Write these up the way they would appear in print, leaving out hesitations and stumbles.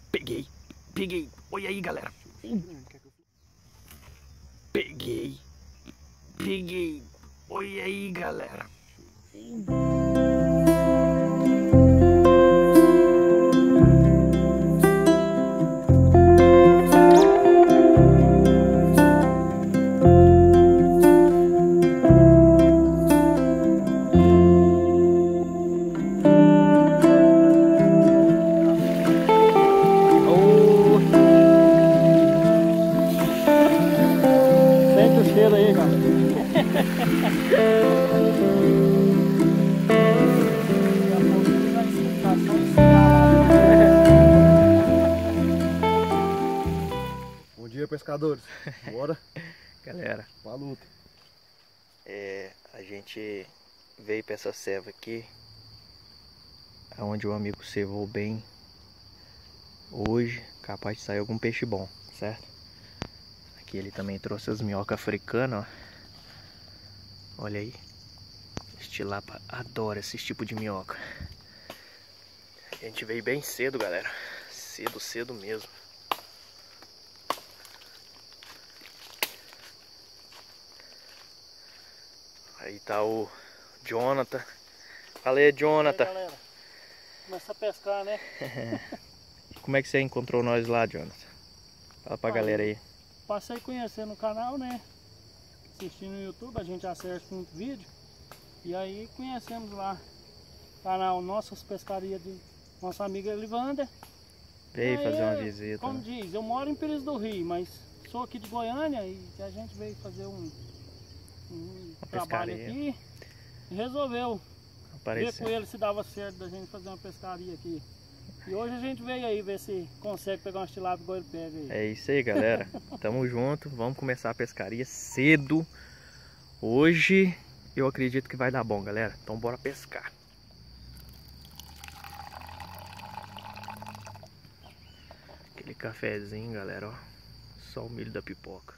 Peguei, peguei. Olha aí, galera. Peguei, peguei. Olha aí, galera. Sente o cheiro aí, galera. Bom dia, pescadores. Bora Galera, pra luta. a gente veio pra essa serva aqui, onde o amigo cevou bem hoje, capaz de sair algum peixe bom, certo? Aqui ele também trouxe as minhocas africanas, ó. Olha aí. Estilapa adora esse tipo de minhoca. A gente veio bem cedo, galera. Cedo, cedo mesmo. Aí tá o Jonathan. Fala aí, Jonathan. E aí, galera, começa a pescar, né? Como é que você encontrou nós lá, Jonathan? Fala pra galera aí. Passei conhecendo o canal, né? Assistindo no YouTube, a gente acessa muito vídeo. E aí conhecemos lá o canal Nossas Pescarias de nossa amiga Elivander. Veio Aí, fazer uma visita. como Né? diz, eu moro em Pires do Rio, mas sou aqui de Goiânia e a gente veio fazer um trabalho pescaria. aqui e resolveu ver Apareceu. com ele se dava certo da gente fazer uma pescaria aqui. E hoje a gente veio aí ver se consegue pegar umas tilápia igual ele pega aí. É isso aí, galera. Tamo junto. Vamos começar a pescaria cedo. Hoje eu acredito que vai dar bom, galera. Então bora pescar. Aquele cafezinho, galera, ó. Só o milho da pipoca.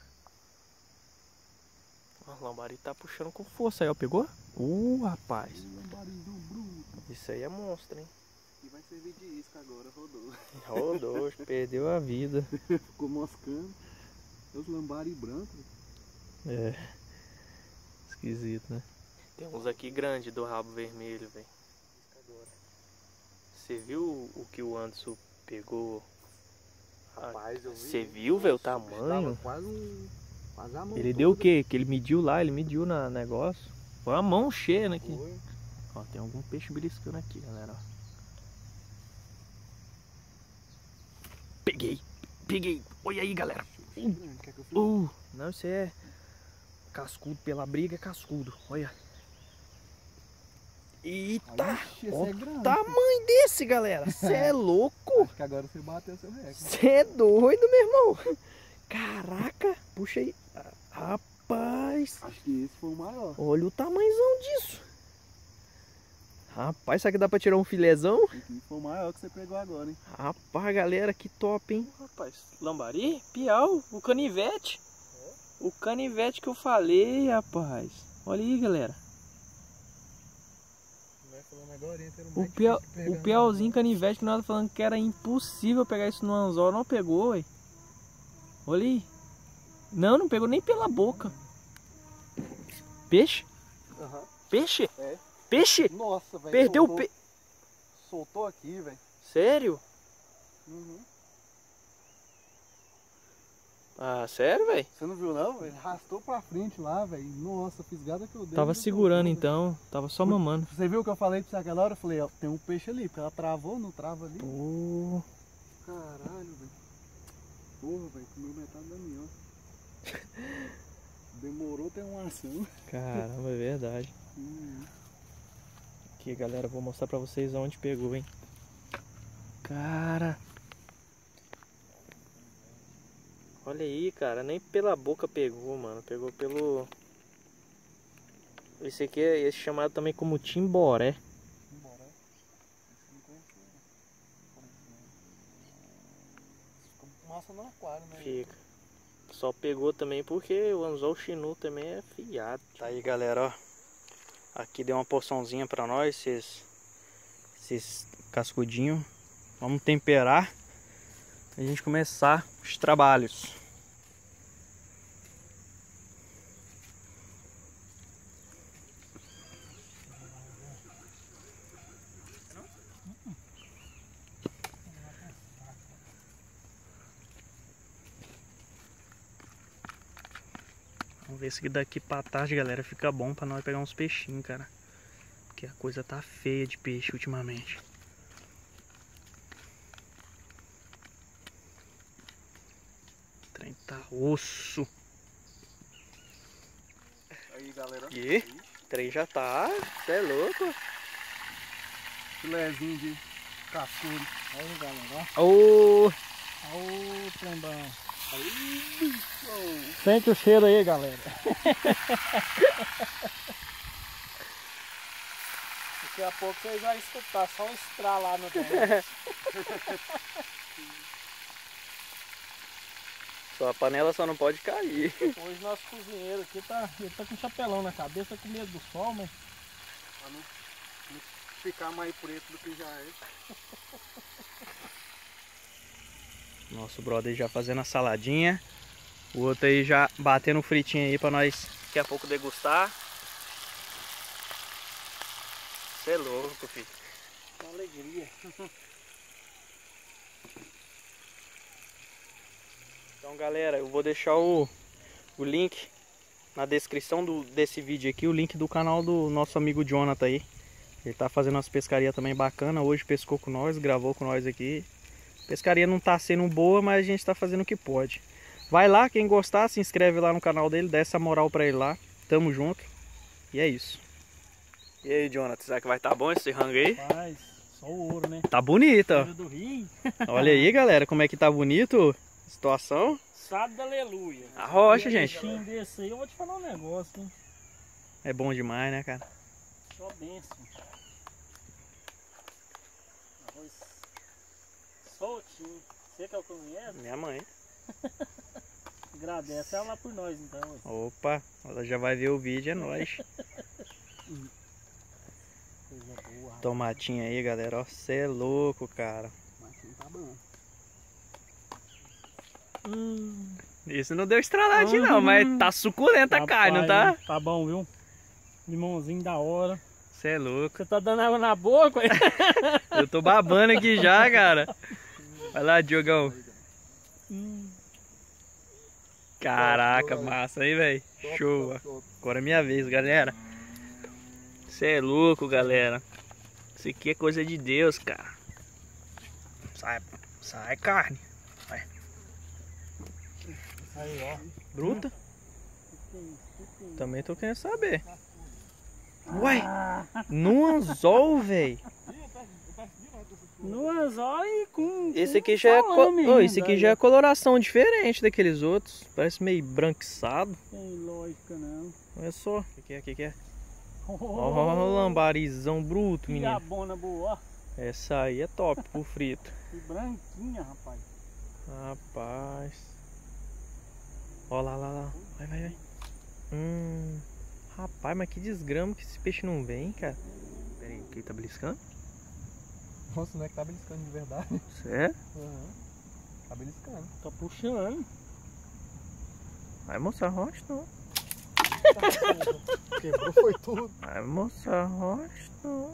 Ó, o lambari tá puxando com força aí, ó. Pegou? Rapaz. Isso aí é monstro, hein? E vai servir de isca agora, rodou. Rodou, perdeu a vida. Ficou moscando. Os lambari brancos. É. Esquisito, né? Tem uns aqui grandes do rabo vermelho, velho. Você viu o que o Anderson pegou? Rapaz, eu vi. Você viu, velho, o tamanho? Quase a mão. Ele deu o quê? Que ele mediu lá, ele mediu na negócio. Foi a mão cheia, né? Aqui. Foi. Ó, tem algum peixe beliscando aqui, galera. Ó. Peguei, peguei. Olha aí, galera. Quer que eu filme? Não, isso é cascudo, pela briga é cascudo. Olha. Eita! Ixi, esse Olha é o grande. tamanho desse, galera. Você é louco? Acho que agora você bateu seu recorde. Você é doido, meu irmão. Caraca, puxa aí. Rapaz. Acho que esse foi o maior. Olha o tamanhozão disso. Rapaz, será que dá pra tirar um filézão? Esse foi o maior que você pegou agora, hein? Rapaz, galera, que top, hein? Rapaz, lambari, piau, o canivete. O canivete que eu falei, rapaz. Olha aí, galera. O piauzinho canivete que nós tava falando que era impossível pegar isso no anzol, não pegou, ué. Olha aí. Não pegou nem pela boca. Peixe? Aham. Peixe? É. Peixe? Nossa, velho. Perdeu o peixe. Soltou aqui, velho. Sério? Uhum. Ah, sério, velho? Você não viu não, velho? Arrastou pra frente lá, velho. Nossa, a fisgada que eu dei. Tava ele segurando soltou, então, tava só mamando. Você viu o que eu falei pra você aquela hora? Eu falei, ó, tem um peixe ali, porque ela travou, não trava ali. Pô. Caralho, velho. Porra, velho, comeu metade da minhoca. Demorou ter uma ação. Caramba, é verdade. Aqui, galera, vou mostrar pra vocês onde pegou, hein. Cara. Olha aí, cara, nem pela boca pegou, mano. Pegou pelo... Esse aqui é chamado também como timboré. Timboré? Esse eu não conhecia, não. Fica massa no aquário, né? Fica. Só pegou também porque o anzol chinu também é fiado. Tá aí, galera, ó. Aqui deu uma porçãozinha pra nós, esses cascudinhos. Vamos temperar. a gente começar os trabalhos. Vamos ver se daqui pra tarde, galera, fica bom pra nós pegar uns peixinhos, cara. Porque a coisa tá feia de peixe ultimamente. O trem tá osso. Aí, galera. E o trem já tá, cê é louco. Filézinho de cascudo. Aí, galera, Ô, ó. Ô, trembão. Sente o cheiro aí, galera. Daqui a pouco vocês vão escutar só um estralar no dente. sua panela só não pode cair. Hoje nosso cozinheiro aqui ele tá com um chapelão na cabeça, com medo do sol, mas... Pra não ficar mais preto do que já é. Nosso brother já fazendo a saladinha. O outro aí já batendo o fritinho aí pra nós daqui a pouco degustar. Cê é louco, filho. Com alegria. Então, galera, eu vou deixar o link na descrição desse vídeo aqui, o link do canal do nosso amigo Jonathan aí. Ele tá fazendo umas pescarias também bacana. Hoje pescou com nós, gravou com nós aqui. Pescaria não tá sendo boa, mas a gente tá fazendo o que pode. Vai lá, quem gostar, se inscreve lá no canal dele, dá essa moral pra ele lá. Tamo junto. E é isso. E aí, Jonathan, será que vai tá bom esse rango aí? Rapaz, só o ouro, né? Tá bonito, ó. Ouro do rio. Olha aí, galera, como é que tá bonito a situação. Sabe da aleluia. A rocha, E gente. peixinho desse aí, eu vou te falar um negócio, hein? É bom demais, né, cara? Só benção. Arroz soltinho. Você que é o cozinheiro? Minha mãe. Agradece ela lá por nós, então. Opa, ela já vai ver o vídeo, é nóis. Coisa boa. rapaz. Tomatinho aí, galera, ó, cê é louco, cara. Mas não tá bom. Isso não deu estraladinho não, mas tá suculenta a carne, não tá? Rapaz, tá bom, viu? Limãozinho da hora. Cê é louco. Você tá dando água na boca? Eu tô babando aqui já, cara. Vai lá, Diogão. Caraca, massa aí, velho. Show. Agora é minha vez, galera. Cê é louco, galera. Isso aqui é coisa de Deus, cara. Sai carne. Vai. Aí, ó. Bruta? Também tô querendo saber. Uai, no anzol, velho. No anzol e com... Esse aqui com já é, salame esse ainda, aqui já é coloração diferente daqueles outros. Parece meio branquiçado. Tem lógica, não. Olha só. O que é? Oh, Ó, o lambarizão bruto, que menino. abona boa, ó. Essa aí é top pro frito. Que branquinha, rapaz. Rapaz. Ó lá. Vai. Rapaz, mas que desgrama que esse peixe não vem, cara. Pera aí, o que tá beliscando? Nossa, não é que tá beliscando de verdade. Sério? Uhum. Tá beliscando. Tá puxando. Vai mostrar rocha, não. Quebrou foi tudo. Vai mostrar rocha, não.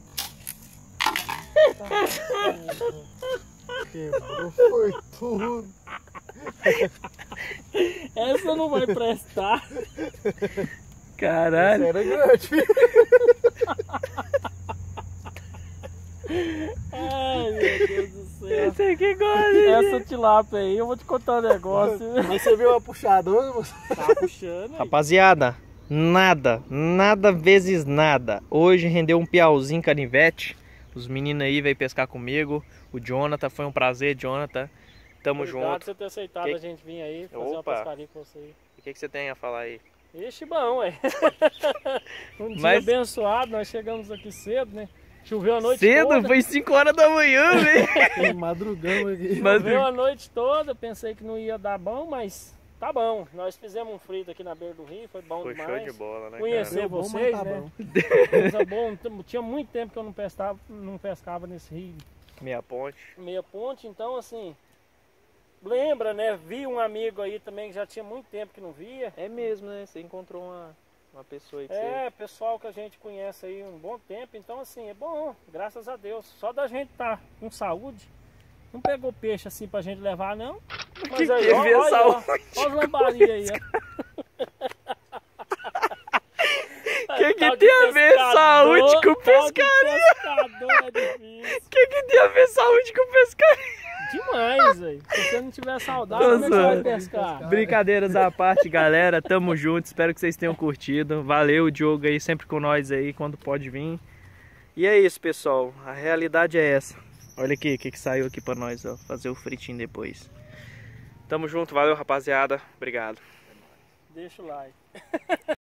Quebrou foi tudo. Essa não vai prestar. Caralho. Era grande, filho. Ai, meu Deus do céu. Esse aqui gosta. Essa tilápia aí, eu vou te contar um negócio. Mas você viu a puxadora? Você... Tá puxando aí. Rapaziada, nada vezes nada. Hoje rendeu um piauzinho canivete. Os meninos aí veio pescar comigo. O Jonathan, foi um prazer, Jonathan. Tamo Obrigado junto. por você ter aceitado Que- a gente vir aí, fazer uma Opa. pescaria com você aí. O que você tem a falar aí? Ixi, bom, ué. Um dia Mas- abençoado, nós chegamos aqui cedo, né? Choveu a noite Cedo, toda. foi 5 horas da manhã, velho. Madrugamos aqui. Choveu a noite toda, pensei que não ia dar bom, mas tá bom. Nós fizemos um frito aqui na beira do rio, foi bom Foi show demais. de bola, né, Conhecer Deu bom, mas vocês, tá né? bom. Coisa boa, tinha muito tempo que eu não pescava nesse rio. Meia ponte. Meia ponte, então assim, lembra, né? Vi um amigo aí também que já tinha muito tempo que não via. É mesmo, né? Você encontrou uma pessoa aí que você... Pessoal que a gente conhece aí um bom tempo. Então, assim, é bom, graças a Deus. Só da gente estar com saúde. Não pegou peixe assim pra gente levar, não. Mas que aí, ver saúde? Ó as lambarinhas aí, ó. Que tem a ver saúde com pescaria? Que tem a ver saúde com pescaria? Demais, velho. Se você não tiver saudável, como é que você vai pescar? Brincadeiras à parte, galera. Tamo junto. Espero que vocês tenham curtido. Valeu, Diogo aí, sempre com nós aí, quando pode vir. E é isso, pessoal. A realidade é essa. Olha aqui, o que saiu aqui pra nós, ó. Fazer o fritinho depois. Tamo junto. Valeu, rapaziada. Obrigado. Deixa o like.